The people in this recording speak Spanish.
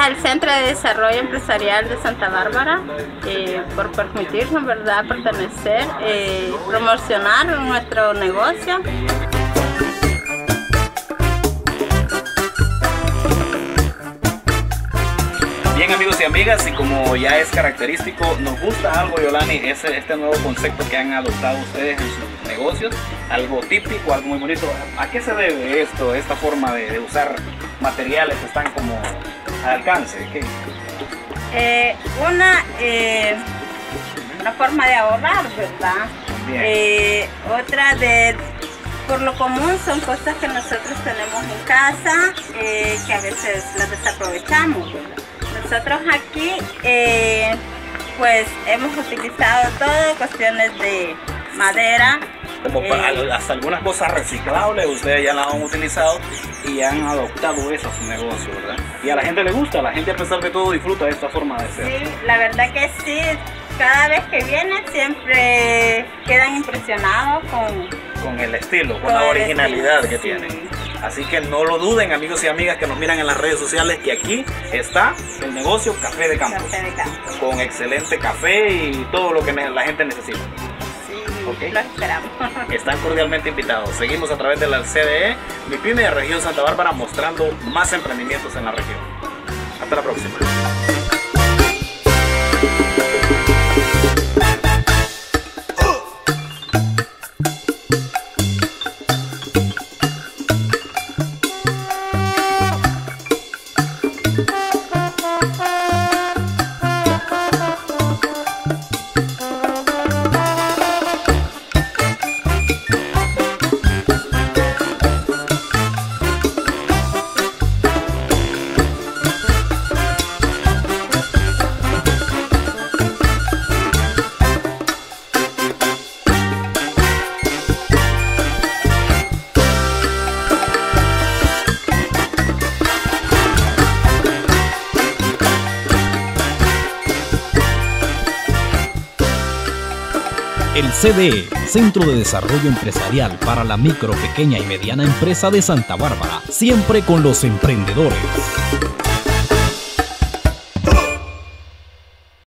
al Centro de Desarrollo Empresarial de Santa Bárbara por permitirnos, ¿verdad?, pertenecer, promocionar nuestro negocio. Bien, amigos y amigas, y como ya es característico, nos gusta algo, Yolani, este nuevo concepto que han adoptado ustedes en sus negocios, algo típico, algo muy bonito. ¿A qué se debe esto, esta forma de usar materiales que están como al alcance? Una forma de ahorrar, ¿verdad? Otra por lo común son cosas que nosotros tenemos en casa, que a veces las desaprovechamos, ¿verdad? Nosotros aquí pues hemos utilizado todo cuestiones de madera. Como hasta algunas cosas reciclables ustedes ya las han utilizado y han adoptado eso a su negocio, ¿verdad? Y a la gente le gusta, la gente a pesar de todo disfruta de esta forma de ser. Sí, la verdad que sí, cada vez que vienen siempre quedan impresionados con el estilo, con la originalidad que tienen. Así que no lo duden, amigos y amigas que nos miran en las redes sociales, que aquí está el negocio Café de Campo. Café de Campo. Con excelente café y todo lo que la gente necesita. Okay. Lo esperamos. Están cordialmente invitados. Seguimos a través de la CDE, MIPYME de Región Santa Bárbara, mostrando más emprendimientos en la región. Hasta la próxima. El CDE, Centro de Desarrollo Empresarial para la Micro, Pequeña y Mediana Empresa de Santa Bárbara, siempre con los emprendedores.